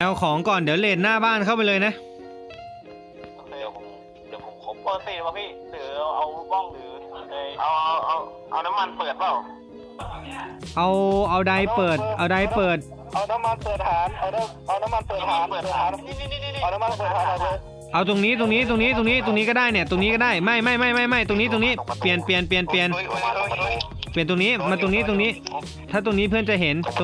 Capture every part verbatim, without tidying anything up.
เอาของก่อนเดี๋ยวเลนหน้าบ้านเข้าไปเลยนะเดี๋ยวผมเดี๋ยวผมครบเปิดสี่ป่ะพี่หรือเอาบ้องหรือเอาเอาเอาเอาน้ำมันเปิดเปล่าเอาเอาไดเปิดเอาไดเปิดเอาน้ำมันเปิดฐานเอาน้ำเอาน้ำมันเปิดฐานเปิดฐานนี่นี่นี่เอาน้ำมันเปิดฐานเลยเอาตรงนี้ตรงนี้ตรงนี้ตรงนี้ตรงนี้ก็ได้เนี่ยตรงนี้ก็ได้ไม่ไม่ไม่ไม่ไม่ตรงนี้ตรงนี้เปลี่ยนเปลี่ยนเปลี่ยนเปลี่ยนเปลี่ยนตรงนี้มาตรงนี้ตรงนี้ถ้าตรงนี้เพื่อนจะเห็นตรง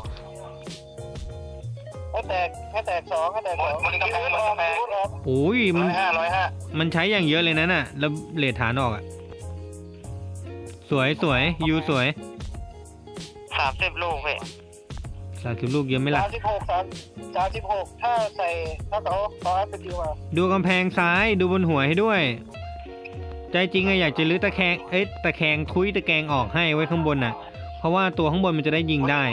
ให้แตกให้แตกสองให้แตกสองมันกำแพงมันกำแพงโอ้ยมันห้าร้อยห้ามันใช้อย่างเยอะเลยนะน่ะแล้วเลทฐานออกอ่ะสวยสวยยูสวยสามสิบลูกเว้ยสามสิบลูกเยอะไหมล่ะสามสิบหกสามสามสิบหกถ้าใส่ถ้าเขาเขาให้เป็นคิวมาดูกำแพงซ้ายดูบนหัวให้ด้วยใจจริงอะอยากจะลื้อตะแคงเอ๊ะตะแคงทุยตะแกงออกให้ไว้ข้างบนน่ะเพราะว่าตัวข้างบนมันจะได้ยิงได้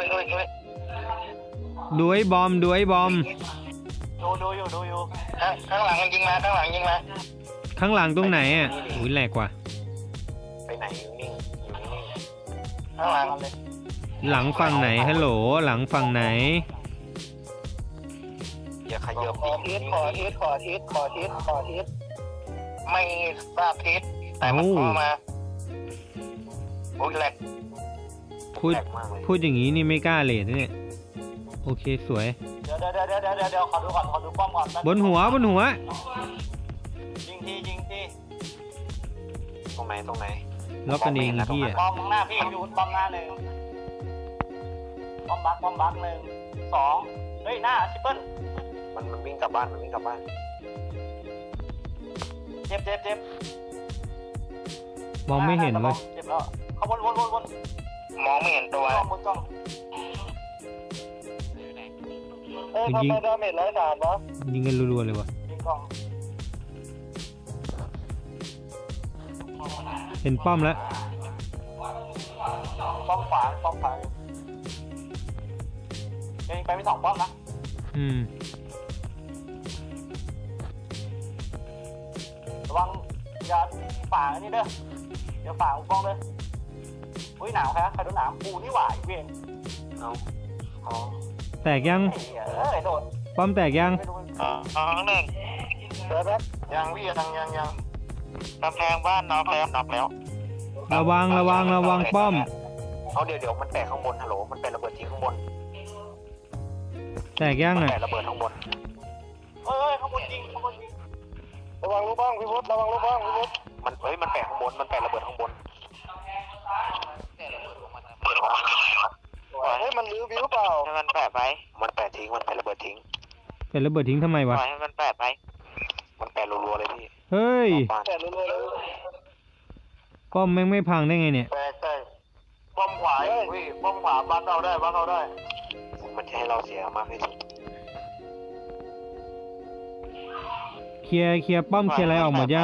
ดูไอ้บอมดูไอ้บอมดูดูอยู่ดูอยู่ข้างหลังมันยิงมาข้างหลังยิงมาข้างหลังตรงไหนอ่ะอุ้ยแหลกว่ะไปไหนอยู่นิ่งอยู่นิ่งข้างหลังเลยหลังฝั่งไหนฮัลโหลหลังฝั่งไหนอย่าขยับขอทิศขอทิศขอทิศขอทิศขอทิศไม่ทราบทิศแต่มันเข้ามาโอ้ยแหลกพูดพูดอย่างนี้นี่ไม่กล้าเลทเนี่ยโอเคสวยเดี๋ยวเดี๋ยวเดี๋ยวเดี๋ยวเดี๋ยวขอดูก่อนขอดูป้อมก่อนบนหัวบนหัวยิงทียิงทีตรงไหนตรงไหนล็อกกันเองพี่อ่ะป้อมหน้าพี่อยู่ป้อมหน้าหนึ่งป้อมบักป้อมบักหนึ่งสองเฮ้ยหน้าชิปเปิ้ลมันมันวิ่งกลับบ้านมันวิ่งกลับบ้านเจ็บเจ็บเจ็บมองไม่เห็นเลยเจ็บแล้วเขาวนวนวนวนมองไม่เห็นตัวบนกล้องเอ้ยทำไมดาเมจร้อยสามวะยิงกันรัวๆเลยวะเห็นป้อมแล้วป้อมขวาป้อมขวาเองไปไม่สองป้อมนะอืมระวังอย่าฝ่าอันนี้เด้ออย่าฝ่าป้องเลยอุ้ยหนาวครับใครโดนหนาวปูนี่หว่าอีเวียนเอาอ๋อแตกยังป้อมแตกยังอ๋อหนึ่งเดี๋ยวแป๊บยังพี่ยังยังยังกำแพงบ้านน็อกแล้วน็อกแล้วระวังระวังระวังป้อมเอาเดี๋ยวเดี๋ยวมันแตกข้างบนฮัลโหลมันเป็นระเบิดทิ้งข้างบนแตกยังไงแตกระเบิดข้างบนเฮ้ยข้างบนจริงข้างบนจริงระวังลูกบ้องพี่พุทธระวังลูกบ้องพี่พุทธมันเฮ้ยมันแตกข้างบนมันแตกระเบิดข้างบนเฮ้ยมันลื้อวิวเปล่ามันแปะไปมันแปะทิ้งมันแปะระเบิดทิ้งแปะระเบิดทิ้งทำไมวะให้มันแปะไปมันแปะรัวๆเลยพี่เฮ้ยแปะรัวๆเลยป้อมแม่งไม่พังได้ไงเนี่ยแปะใช่ป้อมขวาพี่ป้อมขวาบ้านเราได้บ้านเราได้มันจะให้เราเสียมากที่สุดเคลียร์เคลียร์ป้อมเคลียร์อะไรออกหมดยัง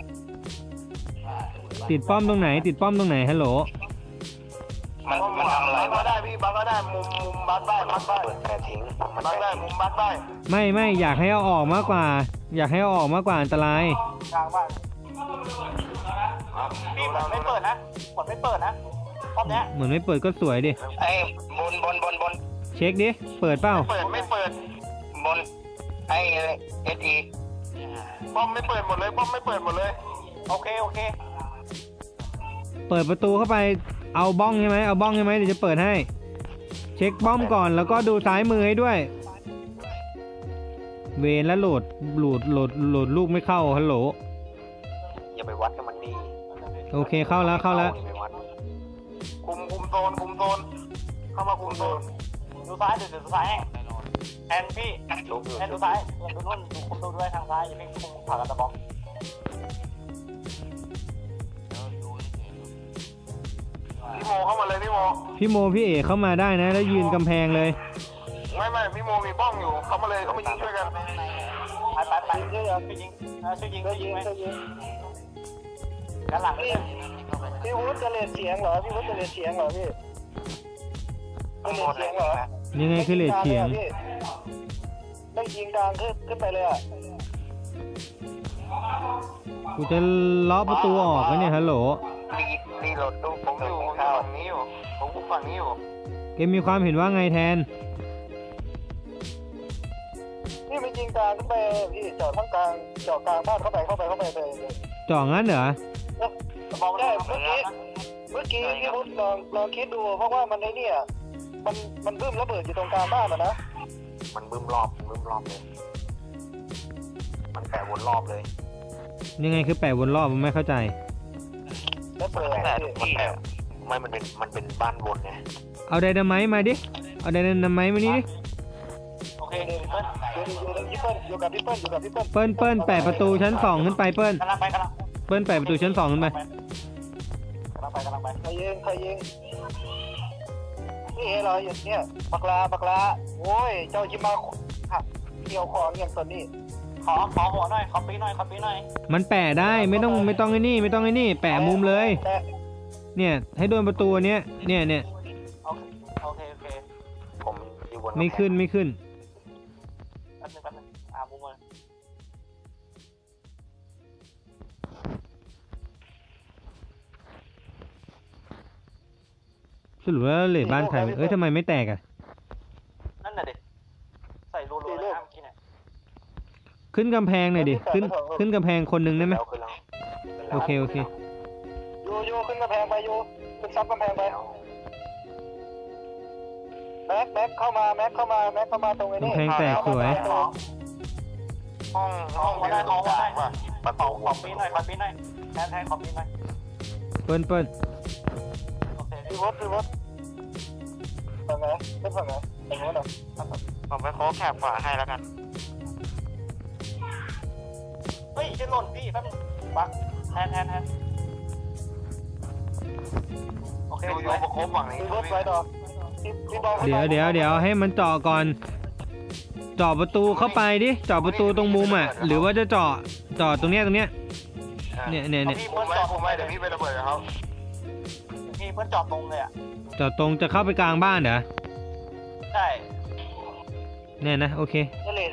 ติดป้อมตรงไหนติดป้อมตรงไหนฮัลโหลมันมันทำอะไรบักได้พี่บักก็ได้มุมมุมบักได้บักได้เปิดแต่ทิ้งบักได้มุมบักได้ไม่ไม่อยากให้เอาออกมากกว่าอยากให้เอาออกมากกว่าอันตรายทางบ้านพี่มันไม่เปิดนะหมดไม่เปิดนะรอบเนี้ยเหมือนไม่เปิดก็สวยดิไอ้บนบนบนบนเช็คดิเปิดเปล่าเปิดไม่เปิดบนไอ้เอสอีป้อมไม่เปิดหมดเลยป้อมไม่เปิดหมดเลยโอเคโอเคเปิดประตูเข้าไปเอาบ้องใช่ไหมเอาบ้องใช่ไหมเดี๋ยวจะเปิดให้เช็คบ้อมก่อนแล้วก็ดูซ้ายมือให้ด้วยเวนแล้วโหลดโหลดโหลดโหลดลูกไม่เข้าฮัลโหลอย่าไปวัดกับมันดีโอเคเข้าแล้วเข้าแล้วคุมคุมโซนคุมโซนเข้ามาคุมโซนดูซ้ายเดี๋ยวดูซ้ายแอนพี่แอนดูซ้ายดูนู่นดูคุมดูด้วยทางซ้ายอย่าไปคุมผ่านกระบอกพี่โมเข้ามาเลยพี่โมพี่โมพี่เอกเข้ามาได้นะแล้วยืนกำแพงเลยไม่ไม่พี่โมมีบ้องอยู่เข้ามาเลยเขามายิงช่วยกันไปไปไปช่วยยิงช่วยยิงช่วยยิงช่วยยิงช่วยยิงด้านหลังพี่พี่วุฒิจะเลดเสียงเหรอพี่วุฒิจะเลดเสียงเหรอพี่จะเลดเสียงเหรอยังไงคือเลดเสียงต้องยิงกลางขึ้นขึ้นไปเลยอ่ะกูจะล็อกประตูออกแล้วเนี่ยฮัลโหลรีรีโหลดตู้ผมอยู่ฝั่งนี้อยู่ผมอยู่ฝั่งนี้อยู่เกมมีความเห็นว่าไงแทนพี่ไปยิงกลางขึ้นไปพี่เจาะทั้งกลางเจาะกลางบ้านเข้าไปเข้าไปเข้าไปเลยจ่องั้นเหรอได้เมื่อกี้เมื่อกี้พี่พุทธลองลองคิดดูเพราะว่ามันไอ้นี่มันมันบึ้มระเบิดอยู่ตรงกลางบ้านนะมันบึ้มรอบบึ้มรอบเลยมันแปะวนรอบเลยยังไงคือแปะวนรอบผมไม่เข้าใจแล้วเปิดแต่ที่ไม่มันเป็นมันเป็นบ้านวนไงเอาไดนาไมต์มาดิเอาไดนาไมต์มานี่ดิโอเคเดี๋ยวเปิ้ลอยู่กับพี่เปิ้ลอยู่กับพี่เปิ้ลอยู่กับพี่เปิ้ลเปิ้ลเปิ้ลแปะประตูชั้นสองขึ้นไปเปิ้ลกำลังไปกำลังเปิ้ลแปะประตูชั้นสองขึ้นไปกำลังไปกำลังไปใครยิงใครยิงนี่เหรออย่างเนี้ยปักลาปักลาโอ้ยเจ้าจิมาหักเกี่ยวของอย่างตัวนี้ขอขอหัวหน่อยขอปีหน่อยขอปีหน่อยมันแปะได้ไม่ต้องไม่ต้องไอ้นี่ไม่ต้องไอ้นี่แปะมุมเลย เนี่ยให้โดนประตูเนี้ยเนี่ยเนี่ยโอเคโอเคโอเคผมอยู่บนไม่ขึ้นไม่ขึ้นแป๊บนึงแป๊บนึงอ่ามุมเลยสรุปว่าเหล็กบ้านใครเอ้ยทำไมไม่แตกอ่ะนั่นน่ะดิใส่รูๆเลยห้ามกินอ่ะขึ้นกำแพงหน่อยดิขึ้นขึ้นกำแพงคนหนึ่งได้ไหมโอเคโอเคโยโย่ขึ้นกำแพงไปโยขึ้นซับกำแพงไปแม็กแม็กเข้ามาแม็กเข้ามาแม็กเข้ามาตรงนี้กำแพงแตกสวยห้องห้องมาได้ห้องมาได้ประตูขอปีหน่อยขอปีหน่อยแทนแทนขอปีหน่อยเปิ้ลเปิ้ลโอเคพี่วอดพี่วอดฝั่งไหนเป็นฝั่งไหนฝั่งโน้นเหรอผมไปโค้งแคบขวาให้แล้วกันเฮ้ยจะหล่นพี่แป๊บนึงบักแทนแทนแทนโอเคอยู่ประโคบฝั่งนี้พี่วอดไปต่อเดี๋ยวเดี๋ยวเดี๋ยวให้มันเจาะก่อนเจาะประตูเข้าไปดิเจาะประตูตรงมุมอ่ะหรือว่าจะเจาะเจาะตรงเนี้ยตรงเนี้ยเนี่ยเนี่ยเนี่ยพี่เพิ่นจอดผมไม่เดี๋ยวพี่ไประเบิดเขาพี่เพิ่นจอดตรงเลยอ่ะเจาะตรงจะเข้าไปกลางบ้านเหรอใช่เนี่ยนะโอเคเลย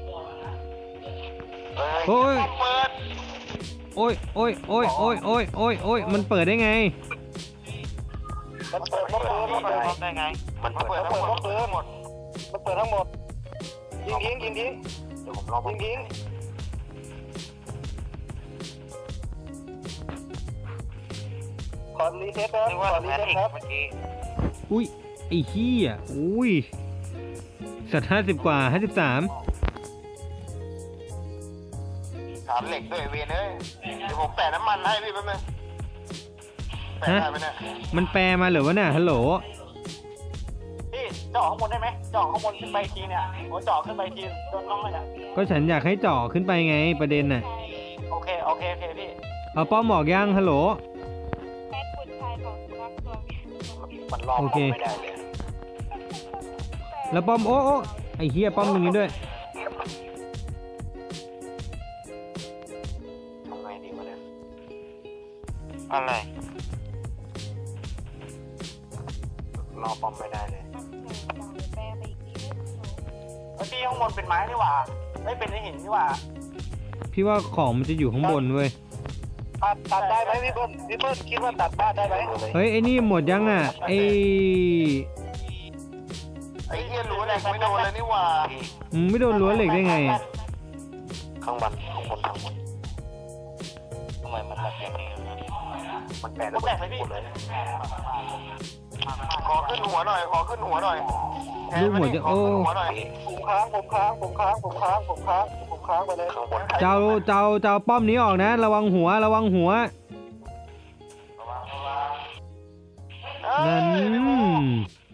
โอ้ยเปิดโอ้ยโอ้ยโอ้ยโอ้ยโอ้ยโอ้ยโอ้ยมันเปิดได้ไงมันเปิดมันเปิดมันเปิดได้ไงมันเปิดทั้งหมดมันเปิดทั้งหมดมันเปิดทั้งหมดยิงทิ้งยิงทิ้งเดี๋ยวผมรอยิงทิ้งขอรีเซ็ตครับขอรีเซ็ตครับเมื่อกี้อุ้ยไอ้เหี้ยอุ้ยสัตว์ห้าสิบกว่าห้าสิบสามฐานเหล็กด้วยเวนเอ้ยเดี๋ยวผมแปะน้ำมันให้พี่แป๊บนึงแปะได้ไหมเนี่ยมันแปลมาเหรือวะเนี่ยฮัลโหลพี่เจาะข้างบนได้ไหมเจาะข้างบนขึ้นไปทีเนี่ยโอ้เจาะขึ้นไปทีโดนน้องเลยเนี่ยก็ฉันอยากให้เจาะขึ้นไปไงประเด็นน่ะโอเคโอเคโอเคพี่เอาป้อมหมอกย่างฮัลโหลแม่คุณชายของรักตัวมันรอบไม่ได้เลยแล้วป้อมโอ้โอ้ไอ้เหี้ยป้อมตรงนี้ด้วยทำไงดีวะเนี่ยอะไรรอป้อมไม่ได้เลยแปลไปอีกทีนึงเฮ้ยพี่ข้างบนเป็นไม้นี่หว่าไม่เป็นหินนี่หว่าพี่ว่าของมันจะอยู่ข้างบนเว้ยตัดตัดได้ไหมพี่เปิ้ลพี่เปิ้ลคิดว่าตัดบ้านได้ไหมเฮ้ยไอ้นี่หมดยังอ่ะไอ้ไอ้เหี้ยรู้เลยไม่โดนเลยนี่หว่ามึงไม่โดนรั้วเหล็กได้ไงอะข้างบนข้างบนข้างบนทำไมมันแบบอย่างนี้มันแปลแล้วมันพูดเลยขอขึ้นหัวหน่อยขอขึ้นหัวหน่อยลูกหมดจะโอ้ผมค้างผมค้างผมค้างผมค้างผมค้างผมค้างไปเลยข้างบนเจ้าเจ้าเจ้าป้อมนี้ออกนะ ระวังหัวระวังหัวนั่น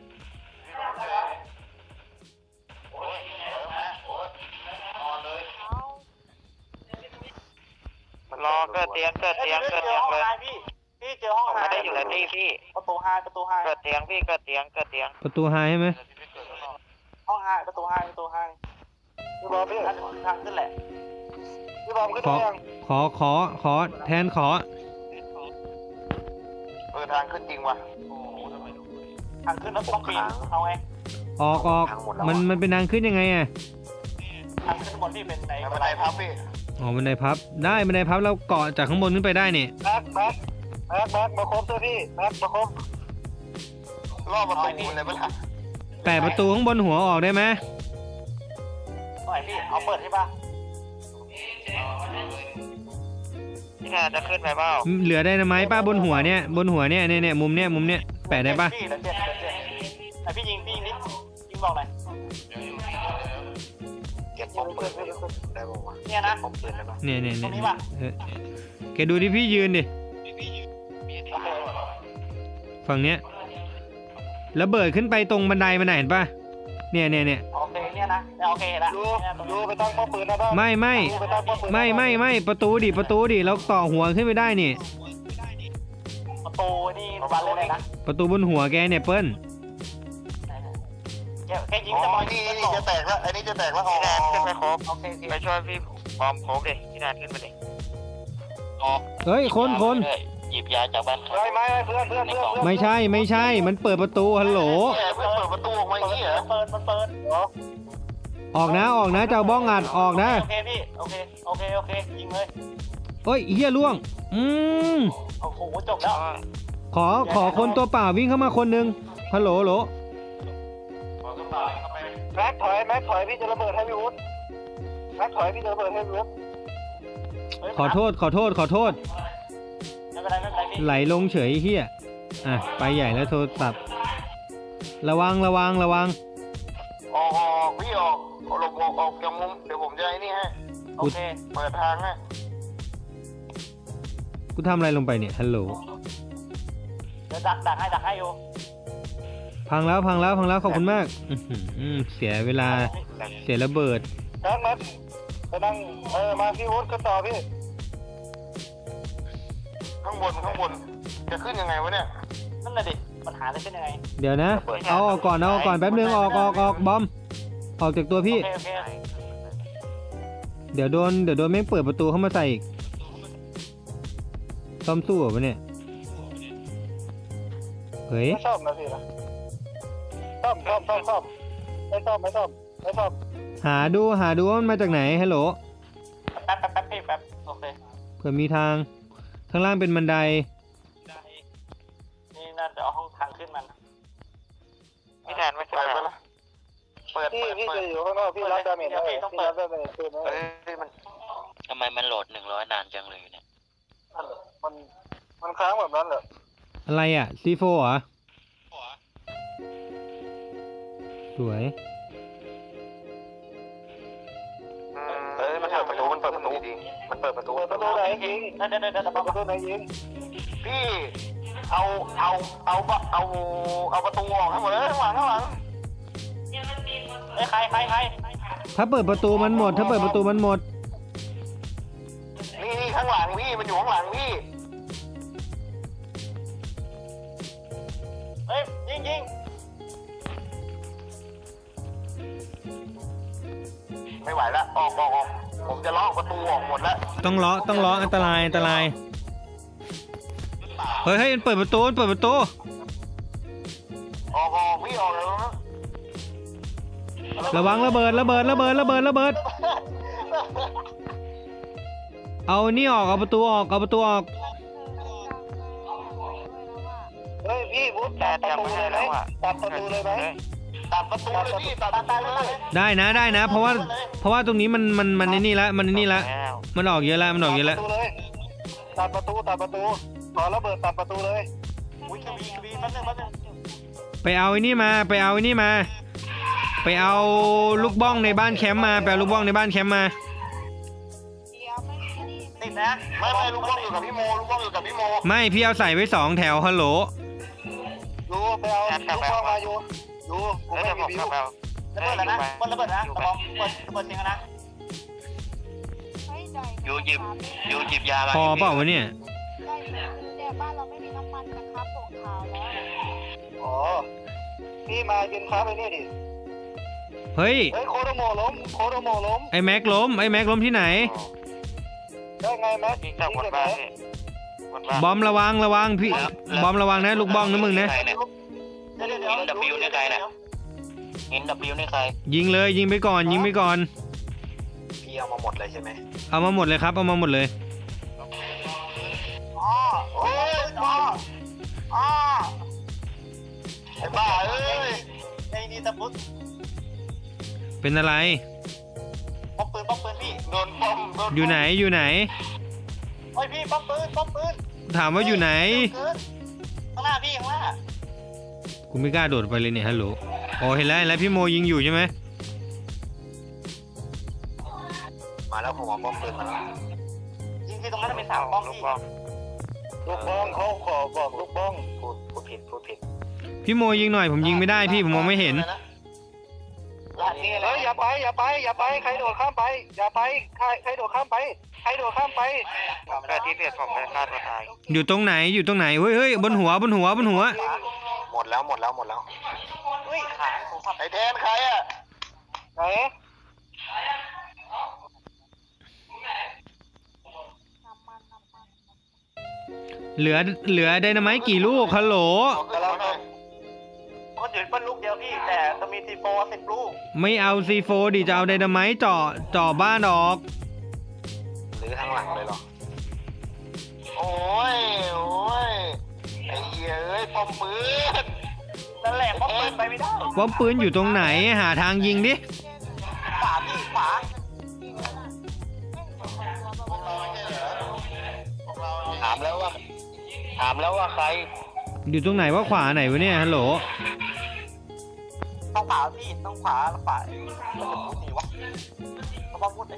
รอเกิดเตียงเกิดเตียงเกิดเตียงเลยพี่พี่เจอห้องไม่ได้อยู่ในที่พี่ประตูห้าประตูห้าเกิดเตียงพี่เกิดเตียงเกิดเตียงประตูไฮใช่ไหมห้องห้าประตูห้าประตูห้าพี่บอลพี่ทางขึ้นแหละพี่บอลขึ้นขอยังขอขอขอแทนขอเออทางขึ้นจริงว่ะทางขึ้นแล้วต้องปีนเอาไงออกออกมันมันเป็นทางขึ้นยังไงอ่ะทางขึ้นบนที่เป็นในบันไดพับพี่อ๋อบันไดพับได้บันไดพับเราเกาะจากข้างบนขึ้นไปได้นี่แม็กแม็กแม็กแม็กมาครบตัวพี่แม็กมาครบรอบประตูเลยปะล่ะแปะประตูข้างบนหัวออกได้ไหมเอน่อยพี่เอาเปิดใช่ปะนี่น่าจะขึ้นไปเปล่าเหลือได้ไหมป้าบนหัวเนี่ยบนหัวเนี่ยเนี่ยเนี่ยมุมเนี่ยมุมเนี่ยแปะได้ปะพี่เดี๋ยวเจ็บเดี๋ยวเจ็บไอพี่ยิงพี่ยิงนิดยิงบอกหน่อยเก็บของปืนได้ป่าวะเนี่ยนะของปืนได้ป่ะเนี่ยเนี่ยตรเนี่ยงนี้ป่ะเออแกดูที่พี่ยืนดิโอเคฝั่งเนี้ยแล้วเบิดขึ้นไปตรงบันไดมันไหนเห็นปะเนี่ยเนี่ยเนี่ยโอเคเนี่ยนะโอเคละดูดูไปตั้งป้อมปืนนะบ้างไม่ไม่ไม่ไม่ไม่ประตูดิประตูดิเราต่อหัวขึ้นไปได้นี่ประตูนี่บานเลยนะประตูบนหัวแกเนี่ยเปิ้ลแค่ยิงจะมองนี่นี่จะแตกแล้วไอ้นี่จะแตกแล้วพี่แนนขึ้นไปครบโอเคไปช่วยพี่บอมโคบดิพี่แนนขึ้นไปดิอ๋อเฮ้ยคนคนหยิบยาจากบ้านใครไม่เพื่อนเพื่อนเพื่อนไม่ใช่ไม่ใช่มันเปิดประตูฮัลโหลเพื่อนเปิดประตูออกมาอย่างนี้เหรอเปิดมันเปิดเหรอออกนะออกนะเจ้าบ้องอัดออกนะโอเคพี่โอเคโอเคโอเคยิงเลยเฮ้ยเฮียล่วงอืมโอ้โหจบแล้วขอขอคนตัวเปล่าวิ่งเข้ามาคนหนึ่งฮัลโหลฮัลโหลแม็กถอยแม็กถอยพี่จะระเบิดให้พี่วุฒิแม็กถอยพี่จะระเบิดให้พี่วุฒิขอโทษขอโทษขอโทษไม่เป็นไรไม่เป็นไรพี่ไหลลงเฉยเฮียอ่ะไปใหญ่แล้วโทรศัพท์ระวังระวังระวังออกออกพี่ออกหลบออกออกจากมุมเดี๋ยวผมจะไอ้นี่ให้โอเคเปิดทางให้กูทำอะไรลงไปเนี่ยฮัลโหลเดี๋ยวดักดักให้ดักให้อยู่พังแล้วพังแล้วพังแล้วขอบคุณมากอื้อหือเสียเวลาเสียระเบิดนั่งนัดไปนั่งเออมาพี่วุฒิขึ้นต่อพี่ข้างบนข้างบนจะขึ้นยังไงวะเนี่ยนั่นแหละดิปัญหาจะขึ้นยังไงเดี๋ยวนะเอาออกก่อนเอาออกก่อนแป๊บนึงออกออกออกบอมออกจากตัวพี่โอเคโอเคเดี๋ยวโดนเดี๋ยวโดนแม่งเปิดประตูเข้ามาใส่อีกซ่อมสู้เหรอวะเนี่ยเฮ้ยไม่ชอบนะพี่นะชอบชอบชอบชอบไม่ชอบไม่ชอบไม่ชอบหาดูหาดูว่ามันมาจากไหนฮัลโหลแป๊บแป๊บแป๊บพี่แป๊บโอเคเผื่อมีทางข้างล่างเป็นบันไดนี่น่าจะเอาห้องทางขึ้นมันพี่แทนไม่ใช่ไหมล่ะเปิดพี่พี่จะอยู่ข้างนอกพี่รับดาเมจพี่ต้องเปิดดาเมจคืนนะมันทำไมมันโหลดหนึ่งร้อยนานจังเลยเนี่ยมันมันค้างแบบนั้นเหรออะไรอ่ะซีโฟเหรอสวยเออมันเปิดประตูมันเปิดประตูดีมันเปิดประตูประตูไหนยิงเดี๋ยวเดี๋ยวเดี๋ยวประตูไหนยิงพี่เอาเอาเอาเอาเอาประตูออกให้หมดเลยข้างหลังข้างหลังเอ้ยใครใครใครถ้าเปิดประตูมันหมด ถ้าเปิดประตูมันหมดนี่นี่ข้างหลังพี่มันอยู่ข้างหลังพี่เฮ้ยยิงยิงไม่ไหวแล้วออกออกออกผมจะล็อกประตูออกหมดแล้วต้องล้อต้องล้ออันตรายอันตรายเฮ้ยเฮ้ยมันเปิดประตูมันเปิดประตูออกออกพี่ออกแล้วนะระวังระเบิดระเบิดระเบิดระเบิดระเบิดเอานี่ออกเอาประตูออกเอาประตูออกเฮ้ยพี่วุฒิตัดประตูเลยไหมตัดประตูเลยไหมตัดประตูเลยพี่ตัดประตูเลยได้นะได้นะ เพราะว่าเพราะว่าตรงนี้มันมันมันในนี่ละมันในนี่ละมันออกเยอะแล้วมันออกเยอะแล้วตัดประตูตัดประตูขอระเบิดตัดประตูเลยอุ้ยกบีกบีแป๊บนึงแป๊บนึงไปเอาไอ้นี่มาไปเอาไอ้นี่มา ไปเอาลูกบ้องในบ้านแคมป์มาไปเอาลูกบ้องในบ้านแคมป์มาเดี๋ยวไม่นี่ติดนะไม่ไม่ลูกบ้องอยู่กับพี่โมลูกบ้องอยู่กับพี่โมไม่พี่เอาใส่ไว้สองแถวฮัลโหลดูไปเอาลูกบ้องมาอยู่ดูผมไม่มีวิวระเบิดแล้วนะบนระเบิดนะกระบอกเปิดระเบิดจริงนะเฮ้ยใจยูหยิบยูหยิบยามาพอเปล่าวะเนี่ยได้เดี๋ยวบ้านเราไม่มีน้ำมันนะครับผงขาวแล้วอ๋อพี่มายืนค้าไปนี่ดิเฮ้ยเฮ้ยโคโดโมล้มโคโดโมล้มไอ้แม็กล้มไอ้แม็กล้มที่ไหนได้ไงแม็กยิงจากบนบ้านบอมระวังระวังพี่บอมระวังนะลูกบ้องนะมึงนะใครเนี่ย เอ็น ดับเบิลยู เนี่ยใครเนี่ย เอ็น ดับเบิลยู นี่ใครยิงเลยยิงไปก่อนยิงไปก่อนพี่เอามาหมดเลยใช่ไหมเอามาหมดเลยครับเอามาหมดเลยอ๋อโอ้ยอ๋ออ๋อไอ้บ้าเอ้ยไอ้นี่ตะพุดเป็นอะไรปืนป้อมปืนพี่โดนป้อมโดนอยู่ไหนอยู่ไหนโอ้ยพี่ป้อมปืนป้อมปืนถามว่าอยู่ไหนข้างหน้าพี่ข้างหน้ากูไม่กล้าโดดไปเลยเนี่ยฮัลโหลโอ้เห็นแล้วเห็นแล้วพี่โมยิงอยู่ใช่ไหมมาแล้วผมเอาป้อมปืนมาแล้วยิงที่ตรงนั้นเป็นสามป้อมพี่ลูกบ้องเขาขอบอกลูกบ้องพูดพูดผิดพูดผิดพี่โมยิงหน่อยผมยิงไม่ได้พี่ผมมองไม่เห็นเฮ้ยอย่าไปอย่าไปอย่าไปใครโดดข้ามไปอย่าไปใครใครโดดข้ามไปใครโดดข้ามไปแต่ที่เพจผมเป็นฆ่าตัวตายอยู่ตรงไหนอยู่ตรงไหนเฮ้ยเฮ้ยบนหัวบนหัวบนหัวหมดแล้วหมดแล้วหมดแล้วเฮ้ยขาไอแทนใครอ่ะไหนเหลือเหลือไดนาไมต์กี่ลูกฮัลโหลคนอื่นเป็นลูกเดียวพี่แต่จะมีทีโฟสิบลูกไม่เอาซีโฟดิจะเอาไดนาไมต์เจาะเจาะบ้านออกหรือทางหลังเลยหรอโอ้ยโอ้ยไอ้เหี้ยเอ้ยป้อมปืนนั่นแหละป้อมปืนไปไม่ได้ป้อมปืนอยู่ตรงไหนหาทางยิงดิขวาพี่ขวาถามแล้วว่าถามแล้วว่าใครอยู่ตรงไหนว่าขวาไหนวะเนี่ยฮัลโหลต้องขวาพี่ต้องขวาขวาจะพูดดีวะต้องพูดเลย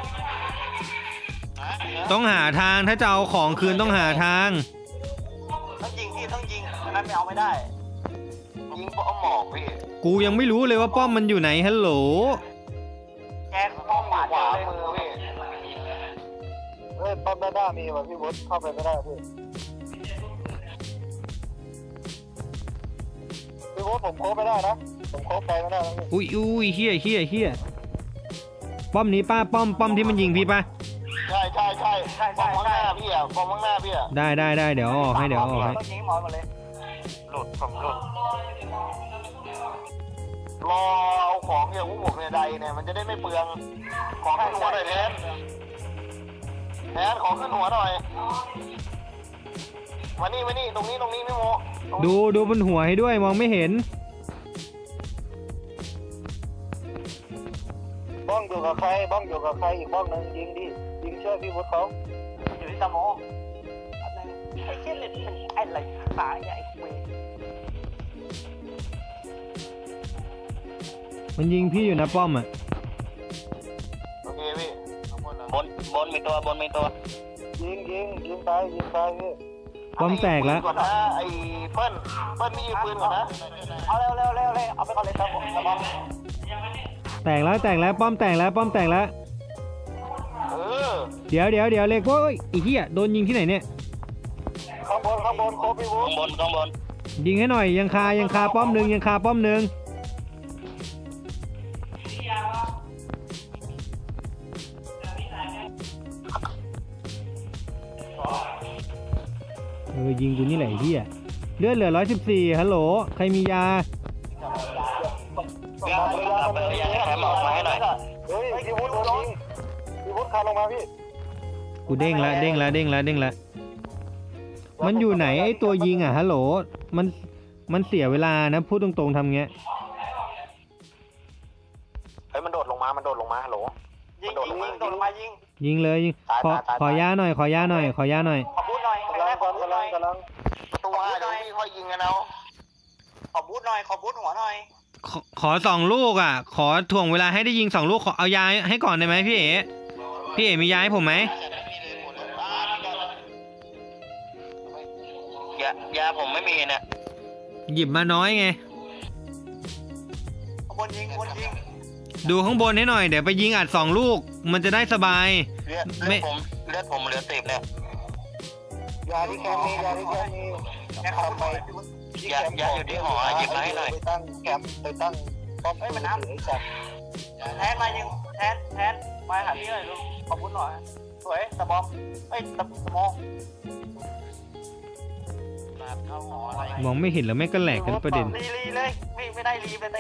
ต้องหาทางถ้าจะเอาของคืนต้องหาทางต้องยิงพี่ต้องยิงนั้นไม่เอาไม่ได้ยิงป้อมหมอกพี่กูยังไม่รู้เลยว่าป้อมมันอยู่ไหนฮัลโหลแกป้อมขวามือพี่เฮ้ยป้อมด้านหน้ามีว่ะพี่วุฒิเข้าไปไม่ได้พี่พี่วุฒิผมโค้งไม่ได้นะผมโค้งไปไม่ได้นะพี่อุ้ยอุ้ยเฮี้ยเฮี้ยเฮี้ยป้อมนี้ป้าป้อมป้อมที่มันยิงพี่ป้าใช่ใช่ใช่ใช่ใช่ข้างหน้าพี่อ่ะป้อมข้างหน้าพี่อ่ะได้ได้ได้เดี๋ยวออกให้เดี๋ยวออกให้ต้องยิงหมอนหมดเลยหลุดผมหลุดรอเอาของอย่างพวกผมเนี่ยใดเนี่ยมันจะได้ไม่เปลืองของขึ้นหัวหน่อยแทนแทนของขึ้นหัวหน่อยมานี่มานี่ตรงนี้ตรงนี้พี่โมดูดูบนหัวให้ด้วยมองไม่เห็นบ้องอยู่กับใครบ้องอยู่กับใครอีกบ้องหนึ่งยิงดิยิงเชื่อพี่วุฒิเขาอยู่ที่ตะโมไอ้เชี่ยเล่นเป็นไอ้ไรตายไอ้เวมันยิงพี่อยู่นะป้อมอ่ะโอเคพี่บนบนมีตัวบนมีตัวยิงยิงยิงตายยิงตายพี่ป้อมแตกแล้วก่อนนะไอ้เปิ้ลเปิ้ลมียิงปืนก่อนนะเอาเร็วเร็วเร็วเร็วเอาไปก่อนเลยครับผมครับแตกแล้วแตกแล้วป้อมแตกแล้วป้อมแตกแล้วเออเดี๋ยวเดี๋ยวเดี๋ยวเล็กโว้ยไอ้เหี้ยโดนยิงที่ไหนเนี่ยข้างบนข้างบนโคพี่วุข้างบนข้างบนยิงให้หน่อยยังคายังคาป้อมหนึ่งยังคาป้อมหนึ่งเออยิงกูนี่แหละไอ้เหี้ยเลือดเหลือร้อยสิบสี่ฮัลโหลใครมียากลับไปยังให้แคมป์ออกมาให้หน่อยเฮ้ยพี่วุฒิโดนยิงพี่วุฒิคานลงมาพี่กูเด้งละเด้งละเด้งละเด้งละมันอยู่ไหนไอ้ตัวยิงอ่ะฮัลโหลมันมันเสียเวลานะพูดตรงๆทำเงี้ยเฮ้ยมันโดดลงมามันโดดลงมาฮัลโหลยิงยิงโดดลงมายิงยิงเลยยิงขอขอยาหน่อยขอยาหน่อยขอยาหน่อยขอบูทหน่อยกำลังกำลังกำลังประตูเดี๋ยวพี่ค่อยยิงกันเอาขอบูทหน่อยขอบูทหัวหน่อยขอขอสองลูกอ่ะขอถ่วงเวลาให้ได้ยิงสองลูกขอเอายาให้ก่อนได้ไหมพี่เอ๋พี่เอ๋มียาให้ผมไหมยายาผมไม่มีเนี่ยหยิบมาน้อยไงบนยิงบนยิงดูข้างบนให้หน่อยเดี๋ยวไปยิงอัดสองลูกมันจะได้สบายเลือดเลือดผมเลือดผมเหลือสิบเนี่ยยาที่แคมป์มียาที่แคมป์มีแค่ขับไปยายาอยู่ที่หอหยิบมาให้หน่อยไปตั้งแคมป์ไปตั้งป้อมปืนมันน้ำไอ้สัตว์แทนมายิงแทนแทนมาหาพี่หน่อยลูกขอบคุณหน่อยสวยตะบอมเอ้ยตะตะมองมองไม่เห็นแล้วไม่ก็แหลกกันประเด็นรีรีเลยไม่ไม่ได้รีเลยเต๋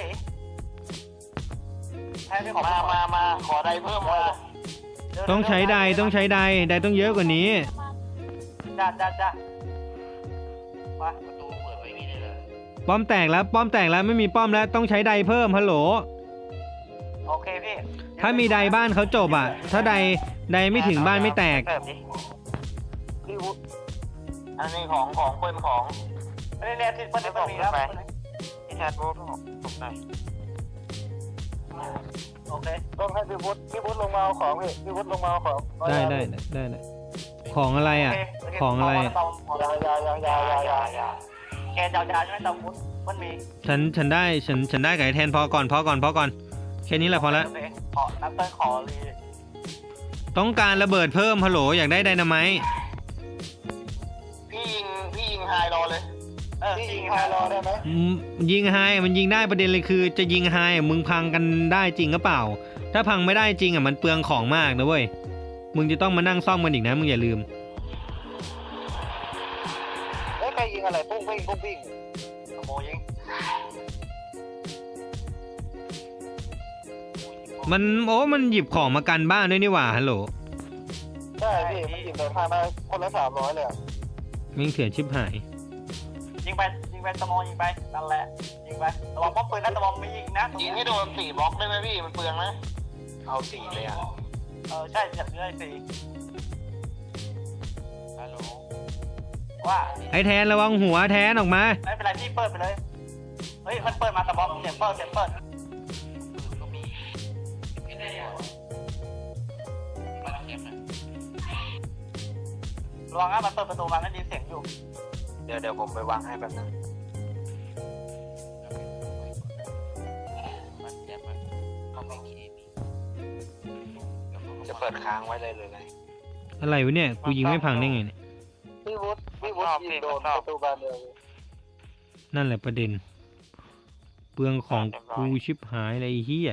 แทนมามามาขอใดเพิ่มมาต้องใช้ใดต้องใช้ใดใดต้องเยอะกว่านี้จ้าจ้าจ้ามาประตูเปิดไว้นี่เลยป้อมแตกแล้วป้อมแตกแล้วไม่มีป้อมแล้วต้องใช้ใดเพิ่มฮัลโหลโอเคพี่ถ้ามีใดบ้านเขาจบอ่ะ ถ้าใดใดไม่ถึงบ้านไม่แตกแบบนี้พี่วุฒิอันนี้ของของเปิ้ลของอันนี้เนี่ยที่เปิ้ลจะมีแล้วที่แทนโบถูกถูกหน่อยโอเคต้องให้พี่วุฒิพี่วุฒิลงมาเอาของพี่พี่วุฒิลงมาเอาของได้ได้ได้ได้ของอะไรอ่ะ ของอะไรอ่ะยายายายายายายาแกยายาใช่ไหมตาวุฒิมันมีฉันฉันได้ฉันฉันได้ไก่แทนพอก่อนพอก่อนพอก่อนแค่นี้แหละพอละขอนับเปิ้ลขอรีต้องการระเบิดเพิ่มฮัลโหลอยากได้ไดนาไมต์พี่ยิงพี่ยิงไฮรอเลยเออพี่ยิงไฮรอได้ไหมอืมยิงไฮมันยิงได้ประเด็นเลยคือ จะยิงไฮมึงพังกันได้จริงหรือเปล่า ถ้าพังไม่ได้จริงอ่ะมันเปลืองของมากนะเว้ยมึงจะต้องมานั่งซ่อมกันอีกนะมึงอย่าลืมแล้วใครยิงอะไรปุ้งปิ้งปุ้งปิ้งโมยิงมันโอ้มันหยิบของมากันบ้านด้วยนี่หว่าฮัลโหลใช่พี่มันยิงเลยพามาคนละสามร้อยเลยมิงเถื่อนชิบหายยิงไปยิงไปตะมองยิงไปนั่นแหละยิงไปตะมองป้อมปืนนะตะมองไม่ยิงนะยิงให้โดนสี่บล็อกได้ไหมพี่มันเปลืองนะเอาสี่เลยอ่ะเออใช่อยากได้สี่ฮัลโหลว่าไอ้แทนระวังหัวแทนออกมาไม่เป็นไรพี่เปิดไปเลยเฮ้ยมันเปิดมาตะมองเสียงเปิดเสียงเปิดระวังนะมันเปิดประตูมาก็ได้ยินเสียงอยู่เดี๋ยวเดี๋ยวผมไปวางให้แบบนั้นจะเปิดค้างไว้เลยเลยไงอะไรวะเนี่ยกูยิงไม่พังได้ไงเนี่ยพี่วุฒิพี่วุฒิยิงโดนประตูบานเดียวนั่นแหละประเด็น เปลืองของกูชิบหายเลยไอ้เหี้ย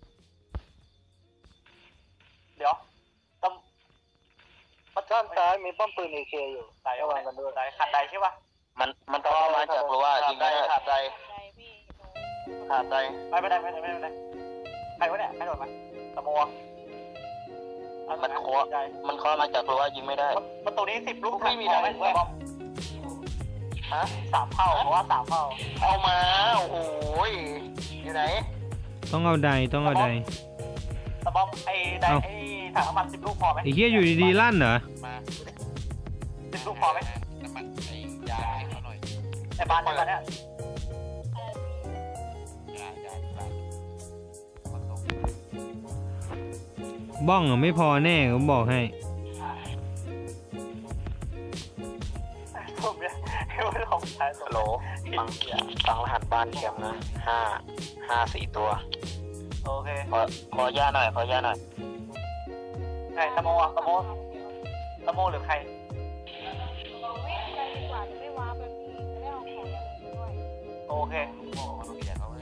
เดี๋ยวตำด้านซ้ายมีป้อมปืนเอเคอยู่สายระวังกันด้วยสายขาดใดใช่ปะมันมันต้องมาจากรู้ว่ายิงได้ขาดใดใจพี่ขาดใดไม่ไม่ได้ไม่ได้ไม่ได้ใครวะเนี่ยใครโดนมาตะโมมันเคาะมันเคาะมาจากรู้ว่ายิงไม่ได้ประตูนี้สิบลูกไม่มีได้ไหมฮะสามเข้าเพราะว่าสามเข้าเอามาโอ้โหอยู่ไหนต้องเอาใดต้องเอาใดตะบอมไอ้ไดไอ้ถังน้ำมันสิบลูกพอไหมไอ้เหี้ยอยู่ดีๆลั่นเหรอสิบลูกพอไหมน้ำมันไอ้ยาให้เขาหน่อยไอ้บ้านเนี่ยบ้องอ่ะไม่พอแน่ผมบอกให้ผมเนี่ยไม่ของใช้ฮัลโหลฟังฟังรหัสบ้านเทียมนะห้าห้าสี่ตัวโอเคขอขอย่าหน่อยขอย่าหน่อยใครตะโมตะโมตะโมหรือใครไม่ใจดีกว่าจะไม่ว้าไปพี่จะได้เอาของอย่างอื่นด้วยโอเคโอ้โอเคเขาเลย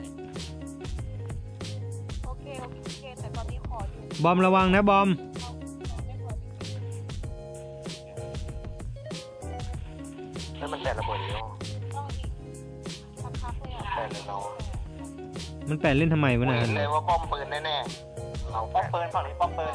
โอเคโอเคแต่ตอนนี้ขออยู่บอมระวังนะบอมไม่พอจริงนั่นมันแต่ระเบิดเนาะๆต้องอีกสักพักเลยอ่ะแต่เลยเนาะมันแปดเล่นทำไมวะเนี่ยเห็นเลยว่าป้อมปืนแน่ๆเราป้อมปืนฝั่งนี้ป้อมปืน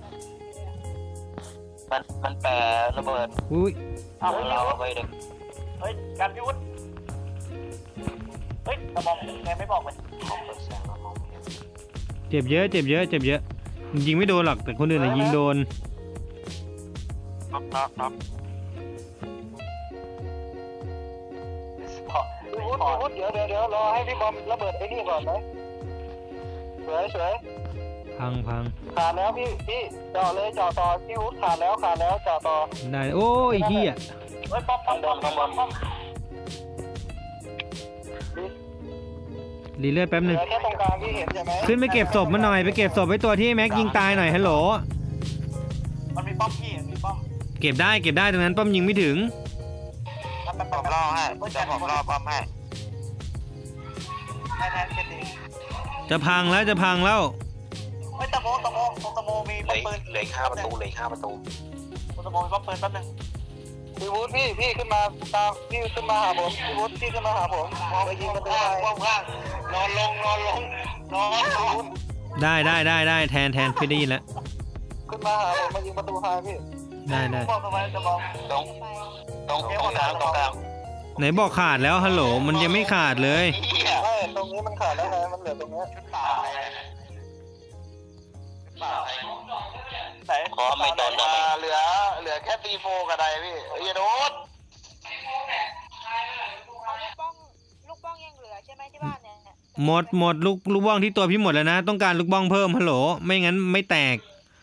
มันมันแปรระเบิดอุ้ยเอาเราไปเด็กเฮ้ยการพิวุฒิเฮ้ยกระบอกแกไม่บอกเลยขอบคุณแสงแล้วมองไม่เห็นเจ็บเยอะเจ็บเยอะเจ็บเยอะยิงไม่โดนหรอกแต่คนอื่นน่ะยิงโดนน็อกน็อกน็อกพี่วุฒิพี่วุฒิเดี๋ยวเดี๋ยวเดี๋ยวรอให้พี่บอมระเบิดไอ้นี่ก่อนไหมสวยสวยพังพังขาดแล้วพี่พี่จ่อเลยจ่อต่อพี่วุฒิขาดแล้วขาดแล้วจ่อต่อได้โอ้ยเหี้ยเฮ้ยป้อมป้อมป้อมป้อมป้อมรีเลือดแป๊บหนึงแค่ตรงกลางที่เห็นใช่ไหมขึ้นไปเก็บศพมาหน่อยไปเก็บศพไว้ตัวที่แม็กยิงตายหน่อยฮัลโหลมันมีป้อมพี่มีป้อมเก็บได้เก็บได้ตรงนั้นป้อมยิงไม่ถึงผมรอให้จะผมรอป้อมให้แทนแทนเจตีจะพังแล้วจะพังแล้วเฮ้ยตะโมตะโมตรงตะโมมีป้อมปืนเหลือห้าประตูเหลือห้าประตูตรงตะโมมีป้อมปืนแป๊บนึงพี่วุฒิพี่พี่ขึ้นมาตามพี่ขึ้นมาหาผมพี่วุฒิพี่ขึ้นมาหาผมมองไปยิงประตูไปว่างๆนอนลงนอนลงนอนลงได้ได้ได้ได้แทนแทนพี่ได้ยินแล้วขึ้นมาหาผมมายิงประตูไฮพี่ได้ได้มองทำไมจะมองตรงไปตรงตรงกลางตรงกลางไหนบอกขาดแล้วฮัลโหลมันยังไม่ขาดเลยไม่ตรงนี้มันขาดแล้วไงมันเหลือตรงนี้ชุดขาวไหนขอไม่โดนดาเมจเหลือเหลือแค่ตีโฟกับใดพี่เอ้ยโดนเอาลูกบ้องลูกบ้องยังเหลือใช่ไหมที่บ้านเนี่ยหมดหมดลูกลูกบ้องที่ตัวพี่หมดแล้วนะต้องการลูกบ้องเพิ่มฮัลโหลไม่งั้นไม่แตก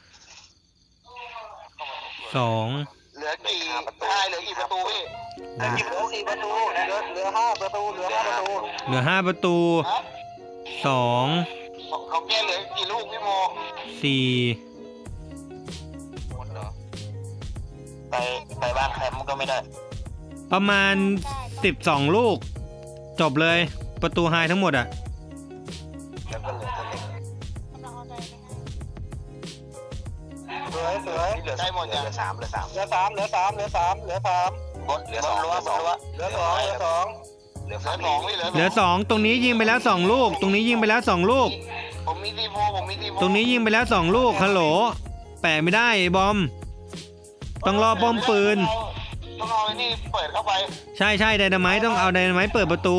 สองเหลือกี่ใช่เหลือกี่ประตูพี่เหลือกี่ประตูสี่ประตูเหลือเหลือห้าประตูเหลือห้าประตูเหลือห้าประตูสองเขาแก้เหลือกี่ลูกพี่โมสี่หมดเหรอไปไปบ้านแคมป์ก็ไม่ได้ประมาณสิบสองลูกจบเลยประตูไฮทั้งหมดอ่ะแล้วก็เหลือตัวเล็กกำลังเอาใจไปให้สวยสวยเหลือใกล้หมดยังเหลือสามเหลือสามเหลือสามเหลือสามเหลือสามเหลือสามบนเหลือสองเหลือสองเหลือสองเหลือสองเหลือสองพี่เหลือเหลือสองตรงนี้ยิงไปแล้วสองลูก ตรงนี้ยิงไปแล้วสองลูกผมมีตีโฟผมมีตีโฟตรงนี้ยิงไปแล้วสองลูกฮัลโหลแปะไม่ได้ไอ้บอมต้องรอป้อมปืนต้องเอาไอ้นี่เปิดเข้าไปใช่ใช่ไดนาไมต์ต้องเอาไดนาไมต์เปิดประตู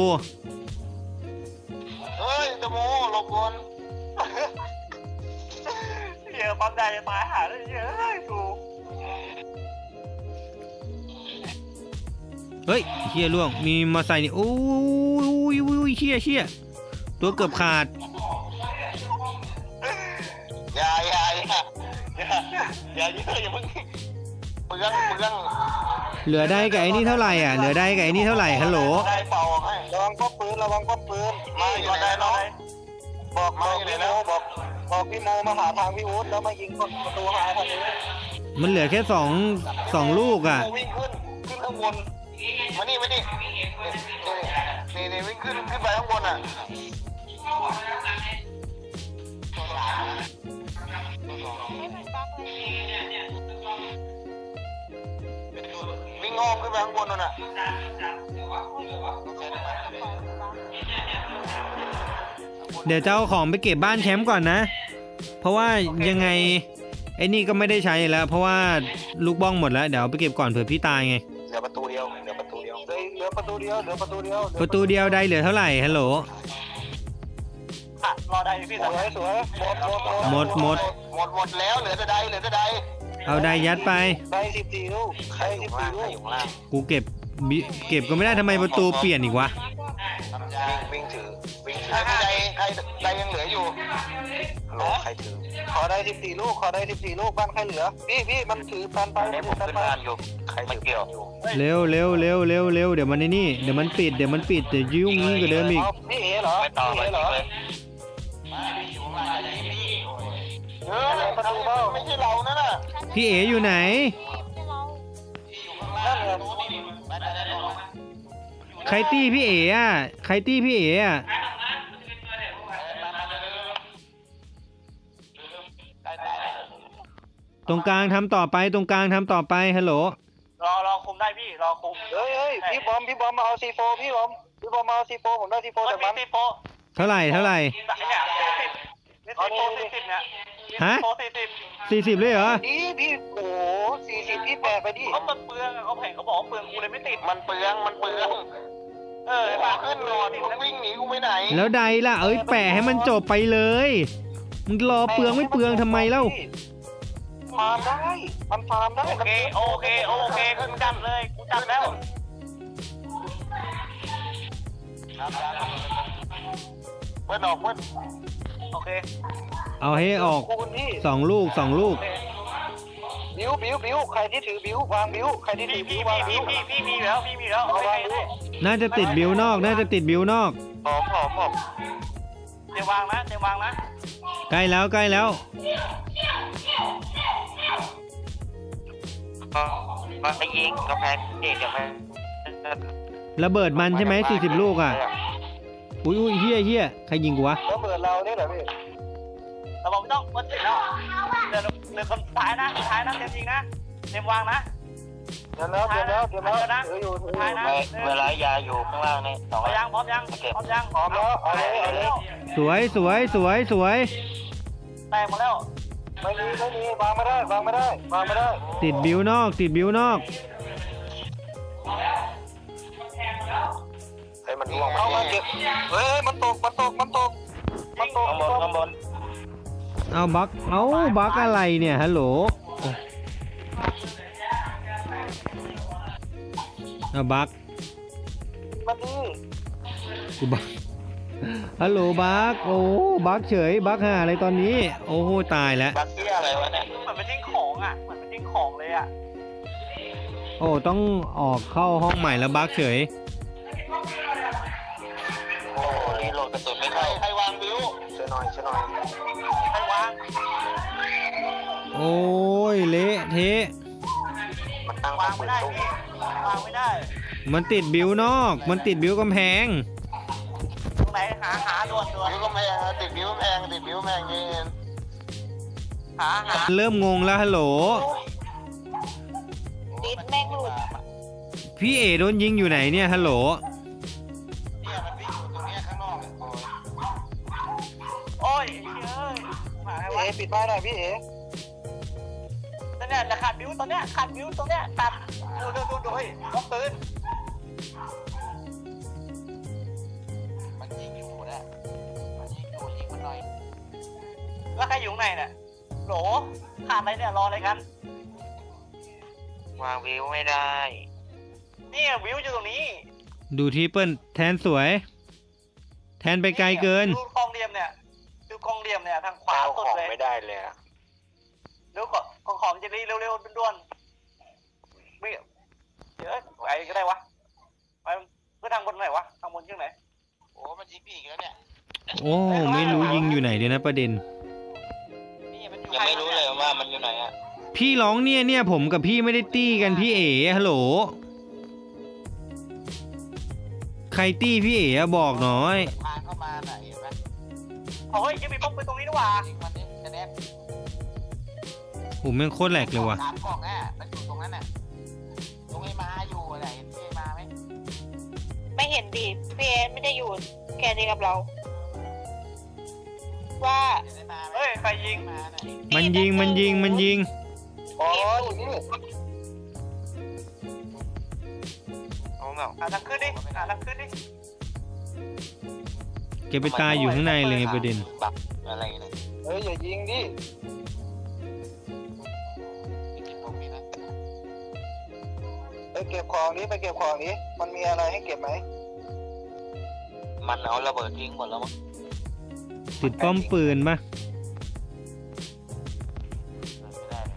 เฮ้ยตะโมหลบก่อนเหี้ยปั๊มได้ตายหาเลยเหี้ยเฮ้ยกูเฮ้ยเฮียล่วงมีมอไซค์นี่โอ้ยโอ้ยเฮียเฮียตัวเกือบขาดอย่าอย่าอย่าอย่าอย่าเยอะอย่าเพิ่งเปลืองเปลืองเหลือได้กับไอ้นี่เท่าไหร่อ่ะเหลือได้กับไอ้นี่เท่าไหร่ฮัลโหลได้เป่าให้ระวังป้อมปืนระวังป้อมปืนมาอยู่ไหนน้องบอกบอกพี่โมบอกบอกพี่โมมาหาทางพี่วุฒิแล้วมายิงประตูหาทางนี้มันเหลือแค่สองสองลูกอ่ะวิ่งขึ้นขึ้นข้างบนมานี่มานี่นี่นี่วิ่งขึ้นขึ้นไปข้างบนอ่ะให้มันบักเลยวิ่งอ้อมขึ้นไปข้างบนนั่นน่ะเดี๋ยวจะเอาของไปเก็บบ้านแชมป์ก่อนนะ เพราะว่ายังไงไอ้นี่ก็ไม่ได้ใช้แล้ว เพราะว่าลูกบ้องหมดแล้วเดี๋ยวเอาไปเก็บก่อนเผื่อพี่ตายไงเหลือประตูเดียวเหลือประตูเดียวเหลือประตูเดียวเหลือประตูเดียวประตูเดียวได้เหลือเท่าไหร่ฮัลโหลรอได้พี่สวยสวยหมดหมดหมดหมดหมดแล้วเหลือแต่ใดเหลือแต่ใดเอาได้ยัดไปใดสิบสี่ลูกใครสิบสี่ลูกอยู่ข้างล่างกูเก็บบิเก็บก็ไม่ได้ทำไมประตูเปลี่ยนอีกวะวิ่งวิ่งถือวิ่งถือใครใครใครยังเหลืออยู่รอใครถือขอได้สิบสี่ลูกขอได้สิบสี่ลูกบ้านใครเหลือพี่พี่มันถือพันไปให้ผมขึ้นบ้านอยู่ใครมาเกี่ยวเร็วเร็วเร็วเร็วเร็วเดี๋ยวมันในนี่เดี๋ยวมันปิดเดี๋ยวมันปิดเดี๋ยวยุ่งยิ่งกว่าเดิมอีกพี่เอ๋เหรอไม่ต่อพี่มาเอ๋เหรอเลยเออประตูเบ้าไม่ใช่เรานั่นน่ะพี่เอ๋อยู่ไหนนั่นแหละใครตี้พี่เอ๋อะใครตี้พี่เอ๋อะตรงกลางทำต่อไปตรงกลางทำต่อไปฮัลโหลรอรอคุมได้พี่รอคุมเฮ้ยเฮ้ยพี่บอมพี่บอมมาเอาซีโฟพี่บอมพี่บอมมาเอาซีโฟผมได้ซีโฟจากมันซีโฟเท่าไหร่เท่าไหร่เนี่ยซีโฟสี่สิบเนี่ยฮะโฟสี่สิบสี่สิบเลยเหรอนี่พี่โอ้สี่สิบพี่แปะไปดิเขามันเปลืองเขาแผงเขาบอกเปลืองกูเลยไม่ติดมันเปลืองมันเปลืองเออมาขึ้นนอนมึงวิ่งหนีกูไปไหนแล้วใดล่ะเอ้ยแปะให้มันจบไปเลยมึงรอเปลืองไม่เปลืองทำไมเล่าฟาร์มได้มันฟาร์มได้โอเคโอเคโอเคกูจับเลยกูจับแล้วเปิ้ลออกเปิ้ลโอเคเอาให้ออกคูณพี่สองลูกสองลูกบิ้วบิ้วบิ้วใครที่ถือบิ้ววางบิ้วใครที่ถือบิ้ววางบิ้วพี่พี่มีแล้วพี่มีแล้วเอาวางบิ้วน่าจะติดบิวนอกน่าจะติดบิวนอกหอมหอมหอมเดี๋ยววางนะเดี๋ยววางนะใกล้แล้วใกล้แล้วมาไปยิงกำแพงเอกกำแพงระเบิดมันใช่ไหมสี่สิบลูกอ่ะอุ้ยอุ้ยเฮียเฮียใครยิงกูวะระเบิดเราเนี่ยเหรอพี่เราบอกไม่ต้องวัดถึงแล้วเดี๋ยวเดี๋ยวคนท้ายนะท้ายนะเต็มจริงนะเต็มวางนะเดี๋ยวแล้วเดี๋ยวแล้วเดี๋ยวแล้วถืออยู่ถืออยู่เวลายาอยู่ข้างล่างนี่สองพร้อมยังพร้อมยังพร้อมยังพร้อมแล้วเอาเลยเอาเลยสวยสวยสวยสวยแตกหมดแล้วไม่มีไม่มีวางไม่ได้วางไม่ได้วางไม่ได้ติดบิวนอกติดบิวนอกเฮ้ยมันร่วงเข้ามาเก็บเฮ้ยมันตกมันตกมันตกมันตกข้างบนข้างบนเเอาบักเอาบักอะไรเนี่ยฮัลโหลเอาบักมาดีกูบักฮัลโหลบักโอ้บักเฉยบักหาอะไรตอนนี้โอ้โหตายแล้วบักเกี้ยอะไรวะเนี่ยเหมือนมันทิ้งของอ่ะเหมือนมันทิ้งของเลยอ่ะโอ้ต้องออกเข้าห้องใหม่แล้วบักเฉยโอ้รีโหลดกระสุนไม่เข้าใครวางบิวช่วยหน่อยช่วยหน่อยใครวางโอ้ยเละเทะมันตั้งวางไม่ได้พี่วางไม่ได้มันติดบิวนอก มันติดบิวกำแพงตรงไหนหาหาด่วนด่วนบิวก็แพงติดบิวแพงติดบิวแพงเงินหาหาเริ่มงงแล้วฮัลโหลดิสแม่งหลุดพี่เอโดนยิงอยู่ไหนเนี่ยฮัลโหลเนี่ยมันวิ่งอยู่ตรงเนี้ยข้างนอกโอ้ยโอ้ยเฮ้ยหาไงพี่วะเอปิดบ้านหน่อยพี่เอตอนเนี้ยจะขาดบิวตอนเนี้ยขาดบิวตรงเนี้ยตัดดูดูดูดูเฮ้ยล็อกปืนมันยิงอยู่นะมันยิงอยู่ยิงมันหน่อยแล้วใครอยู่ข้างในเนี่ยโหลขาดอะไรเนี่ยรออะไรกันวางวิวไม่ได้นี่วิวอยู่ตรงนี้ดูที่เปิ้ลแทนสวย แทนไปไกลเกินดูกองเหลี่ยมเนี่ยดูกองเหลี่ยมเนี่ยทางขวาเอาสุดของเลยไม่ได้เลยอะเร็วก่อนของของจะรีเร็วๆด่วนๆไม่เดี๋ยวไอ้ก็ได้วะไปเพื่อทางบนไหนวะทางบนชื่อไหนโอ้มันยิงพี่อีกแล้วเนี่ยโอ้ไม่รู้ยิงอยู่ไหนเดี๋ยวนะประเด็นนี่มันอยู่ยังไม่รู้เลยว่ามันอยู่ไหนอะพี่ร้องเนี่ยเนี่ยผมกับพี่ไม่ได้ตี้กันพี่เอ๋ฮัลโหล ใครตี้พี่เอ๋อะบอกหน่อยทางเข้ามาไหนเห็นไหมเฮ้ยยังมีป้อมปืนตรงนี้ด้วยว่ะยิงมันนี่คะแนนผมแม่งโคตรแหลกเลยว่ะสามกล่องอ่ะมันอยู่ตรงนั้นน่ะตรงไอ้มาอยู่อะไรเห็นที่ไอ้มาไหมไม่เห็นดิพี่เอไม่ได้อยู่แค่นี้กับเรา ว่าเห็นไอ้มาไหมเฮ้ยใครยิงมาน่ะมันยิงมันยิงมันยิงอ๋ออยู่นี่เอาเงาหาทางขึ้นดิหาทางขึ้นดิแกไปตายอยู่ข้างในเลยไงประเด็นบักอะไรเนี่ยเฮ้ยอย่ายิงดิยิงตรงนี้นะไปเก็บของนี้ไปเก็บของนี้มันมีอะไรให้เก็บไหมมันเอาระเบิดทิ้งหมดแล้วมั้งติดป้อมปืนปะไม่ได้เลย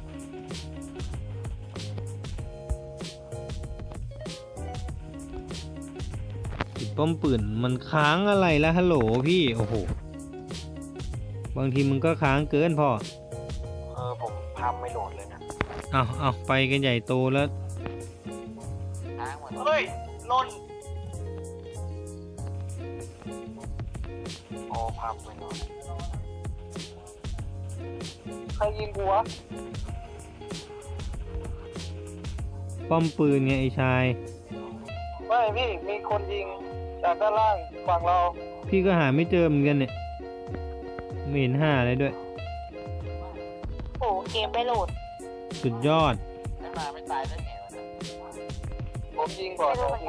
ติดป้อมปืนมันค้างอะไรแล้วฮัลโหลพี่โอ้โหบางทีมึงก็ค้างเกินพ่อเออผมทำไม่โหลดเลยนะเอาเอาไปกันใหญ่โตแล้วค้างหมดเฮ้ยหล่นโอ้พับไม่โหลดใครยิงกูวะป้อมปืนไงไอ้ชายไม่พี่มีคนยิงจากด้านล่างฝั่งเราพี่ก็หาไม่เจอเหมือนกันเนี่ยไม่เห็นห้าอะไรด้วยโอ้เกมไม่โหลดสุดยอดไม่มาไม่ตายได้ไงวะเนี่ยผมยิงก่อไม่นรู้นะเหมือน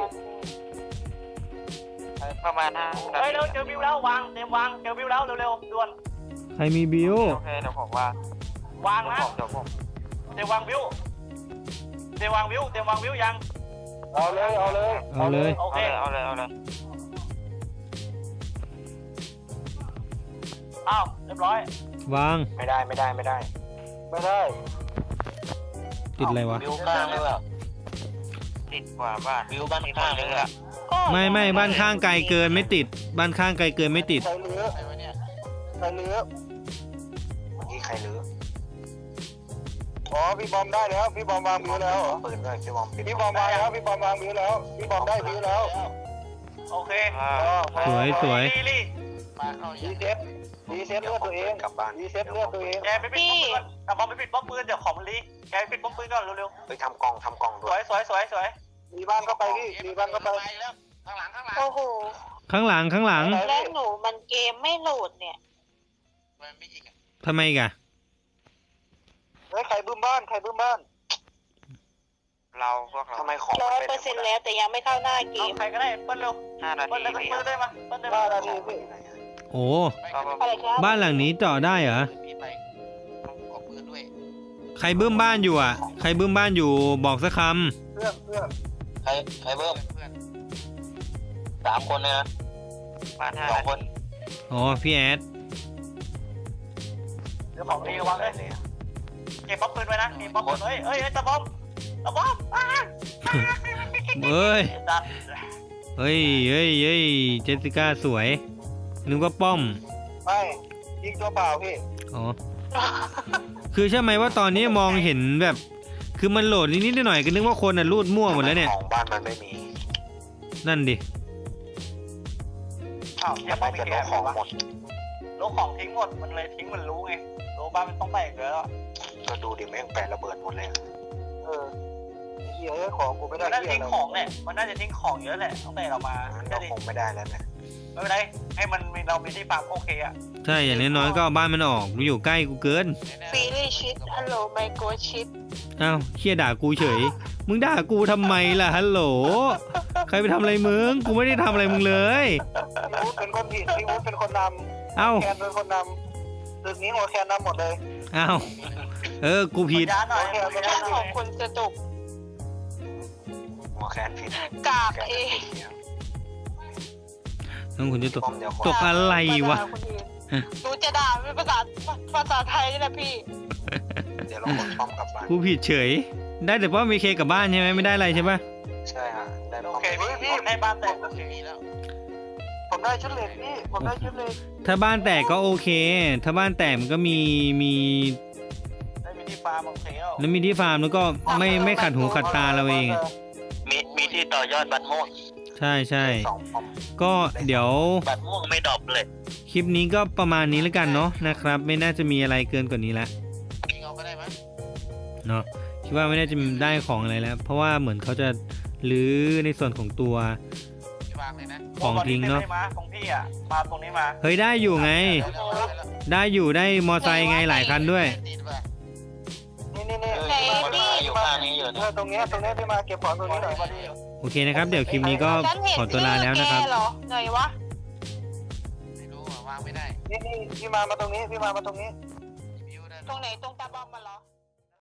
พี่กันประมาณห้าเฮ้ยเร็วเจอวิวแล้ววางเตรียมวางเจอวิวแล้วเร็วๆด่วนใครมีบิวโอเคเดี๋ยวผมว่างวางเดี๋ยวนะผมเดี๋ยวผมเตรียมวางวิวเตรียมวางวิวเตรียมวางวิวยังเอาเลยเอาเลยเอาเลยโอเอาเคเลยเอาเลยเอาเลยอ้าวเรียบร้อยวางไม่ได้ไม่ได้ไม่ได้ไม่ได้ติดอะไรวะวิวข้างเลยเหรอติดกว่าบ้านวิวบ้านข้างเลยอะไม่ไม่บ้านข้างไกลเกินไม่ติด บ้านข้างไกลเกินไม่ติดใครลื้อใครวะเนี่ยใครลื้อเมื่อกี้ใครลื้ออ๋อพี่บอมได้แล้วพี่บอมวางวิวแล้วปืนด้วยพี่บอมปิดพี่บอมวางแล้วพี่บอมวางวิวแล้วพี่บอมได้วิวแล้วโอเคอ่าสวยสวยรีรีมาเข้ารีอีกเซ็ตรีเซ็ตเลือดตัวเองกลับบ้านรีเซ็ตเลือดตัวเองแกไปปิดป้อมปืนกลับมาไปปิดป้อมปืนเดี๋ยวของมันรีแกไปปิดป้อมปืนก่อนเร็วไปทำกล่องทำกล่องๆสด้ววย ยสวยสวยสวยมีบ้านก็ไปพี่มีบ้านก็ไปแล้วข้างหลังข้างหลังโอ้โหข้างหลังข้างหลังแล้วหนูมันเกมไม่โหลดเนี่ยมันไม่ยิงอะทำไมกะเฮ้ยใครบึ้มบ้านใครบึ้มบ้านเราพวกเราทำไมของร้อยเปอร์เซ็นต์แล้วแต่ยังไม่เข้าหน้าเกเอามใครก็ได้เปิ้ลเร็วห้านาเปิ้ลทีเร็วเปิ้ลได้มาเปิ้ลได้ห้ามานาทีพี่โอ้อะไรครับบ้านหลังนี้เจาะได้เหรอพี่ไปขอปืนด้วยใครบึ้มบ้านอยู่อ่ะ ใครบึ้มบ้านอยู่บอกสักคเพื่อนเพื่อนใครใครเบิ้มเพื่อนสามคนเลยนะมาห้าสองคนำอ๋อพี่แอดเดี๋ยวของดีระวังเลยเก็บป๊อปปืนไว้นะเก็บป๊อปปืนเฮ้ยเฮ้ยตะบอมตะบอมเอ้ยดัดเฮ้ยเฮ้ยเฮ้ยเจสสิก้าสวย นึกว่าป้อมไม่ยิงตัวเปล่าพี่อ๋อ คือใช่ไหมว่าตอนนี้มองเห็นแบบ คือมันโหลดนิดๆหน่อยๆก็นึกว่าคนอ่ะรูดมั่วหมดแล้วเนี่ยของบ้านมันไม่มีนั่นดิอ้าวอย่ามัไปนจะแกละบขขออง งหหมมดดลบของทิ้งหมดมันเลยทิ้งมันรู้ไงรู้บ้านมันต้องแตกเลยแล้วก็ดูดิแม่งแปะระเบิดหมดเลยเออเหี้ยของกูไม่ได้มันน่าจะทิ้งของเนี่ยมันน่าจะทิ้งของเยอะแหละตั้งแต่เรามามันก็ก็ดิคงไม่ได้แล้วนะไม่เป็นไรให้มันมีเรามีที่ฟาร์มโอเคอะใช่อย่างน้อยๆก็เอาบ้านมันออกกูอยู่ใกล้กูเกินฟีลี่ชิดฮัลโหลไมโกชิดอ้าวเคียด่ากูเฉย มึงด่ากูทำไมล่ะฮัลโหล ใครไปทำอะไรมึง กูไม่ได้ทำอะไรมึงเลยพี่วุฒิเป็นคนผิดพี่วุฒิเป็นคนนำเอ้าแคนเป็นคนนำตึกนี้หัวแคนนำหมดเลยอ้าว เออ กูผิดย้าหน่อยโอเคโอเคเรื่องของคุณจะจบหัวแคนผิดกากแคนเอผิงดเนี่ยต้องคุณจะตกป้อมเดียวคนตกอะไรวะหนูจะด่าเป็นภาษาภาษาไทยนี่แหละพี่เดี๋ยวเรากดป้อมกลับบ้านกูผิดเฉย ได้แต่ว่ามีเคกลับบ้านใช่ไหมไม่ได้อะไรใช่ปะใช่ฮะได้ป้โออมเคพี่พี่ให้บ้านแตกโอเคมีแล้วผมได้ชุดเหล็กพี่ผมได้ชุดเหล็กถ้าบ้านแตกก็โอเค ถ้าบ้านแตกมันก็มีมีได้มีที่ฟาร์มโอเคแล้วแล้วมีที่ฟาร์มแล้วก็ไม่ไม่ขัดหูขัดตาเราเองมีมีที่ต่อยอดบัตรม่วงใช่ใช่สองป้อมก็เดี๋ยวบัตรม่วงไม่ดรอปเลยคลิปนี้ก็ประมาณนี้แล้วกันเนาะนะครับ ไม่น่าจะมีอะไรเกินกว่านี้ละยิงเอาก็ได้ไหมเนาะคิดว่าไม่น่าจะได้ของอะไรแล้ว เพราะว่าเหมือนเขาจะรื้อในส่วนของตัวพี่วางเลยนะของทิ้งเนาะมาตรงพี่อะมาตรงนี้มาเฮ้ยได้อยู่ไง ได้อยู่ได้มอไซค์ไงหลายคันด้วยนี่นี่นี่ไหนพี่อยู่ข้างนี้อยู่เออตรงเนี้ยตรงเนี้ยพี่มาเก็บของตรงนี้หน่อยโอเคนะครับ เดี๋ยวคลิปนี้ก็ฉันเห็นขอตัวลาแล้วนะครับชื่อแกเหรอไหนวะไม่รู้อ่ะวางไม่ได้นี่นี่พี่มามาตรงนี้พี่มามาตรงนี้วิวได้ตรงไหนตรงตาบอมมาเหรอ